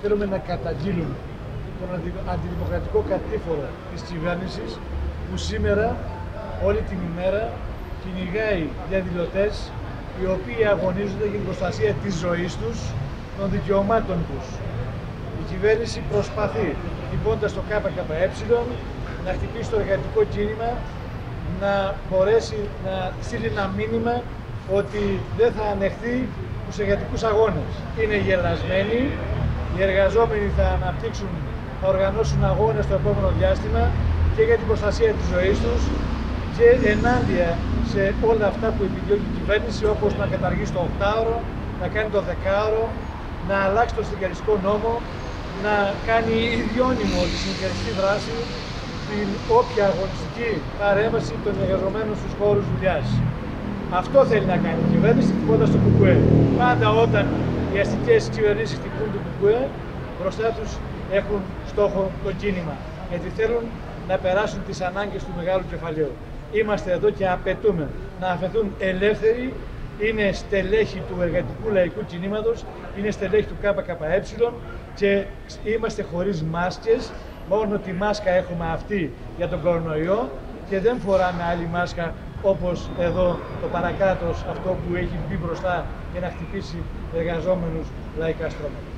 Θέλουμε να καταγγείλουμε τον αντιδημοκρατικό κατήφορο της κυβέρνησης που σήμερα όλη την ημέρα κυνηγάει διαδηλωτές οι οποίοι αγωνίζονται για την προστασία της ζωής τους, των δικαιωμάτων τους. Η κυβέρνηση προσπαθεί, χτυπώντας το ΚΚΕ, να χτυπήσει το εργατικό κίνημα, να μπορέσει να στείλει ένα μήνυμα ότι δεν θα ανεχθεί τους εργατικούς αγώνες. Είναι γελασμένοι, οι εργαζόμενοι θα οργανώσουν αγώνες στο επόμενο διάστημα και για την προστασία της ζωής τους και ενάντια σε όλα αυτά που επιδιώκει η κυβέρνηση, όπως να καταργήσει το 8ωρο, να κάνει το 10ωρο, να αλλάξει το συνδικαλιστικό νόμο, να κάνει ιδιώνυμο τη συνδικαλιστική δράση, την όποια αγωνιστική παρέμβαση των εργαζομένων στους χώρους δουλειάς. Αυτό θέλει να κάνει η κυβέρνηση, χτυπώντας το ΚΚΕ. Πάντα όταν οι αστικές κυβερνήσεις χτυπούν το ΚΚΕ, μπροστά τους έχουν στόχο το κίνημα, γιατί θέλουν να περάσουν τις ανάγκες του μεγάλου κεφαλαίου. Είμαστε εδώ και απαιτούμε να αφαιθούν ελεύθεροι, είναι στελέχη του εργατικού λαϊκού κινήματος, είναι στελέχη του ΚΚΕ και είμαστε χωρίς μάσκες, μόνο τη μάσκα έχουμε αυτή για τον κορονοϊό και δεν φοράμε άλλη μάσκα όπως εδώ το παρακάτω αυτό που έχει μπει μπροστά για να χτυπήσει εργαζόμενους λαϊκά στρώματα.